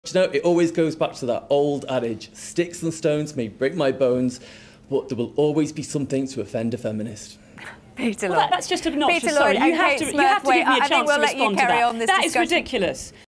You know, it always goes back to that old adage, sticks and stones may break my bones, but there will always be something to offend a feminist. Peter Lloyd. Well, that's just obnoxious. Peter Lloyd, sorry, you have to give me a chance to respond to that. That is ridiculous.